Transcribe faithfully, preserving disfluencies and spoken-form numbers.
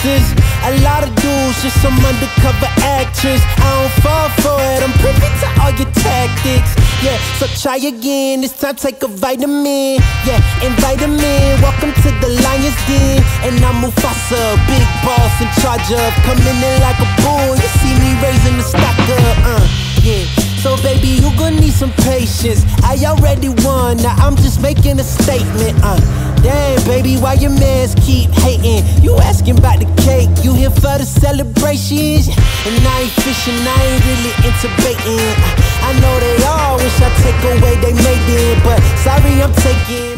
actors. A lot of dudes, just some undercover actress. I don't fall for it, I'm privy to all your tactics. Yeah, so try again, this time take a vitamin. Yeah, invite them in, welcome to the lion's den. And I'm Mufasa, big boss in charge of. Coming in like a bull, you see me raising the stock up. Uh, yeah. So baby, you gon' need some patience. I already won, now I'm just making a statement. Uh, damn baby, why your mans keep hating? You asking about the cake, you here for the celebrations. And I ain't fishing, I ain't really into baiting. uh, I know they all wish I take away they made it, but sorry I'm taking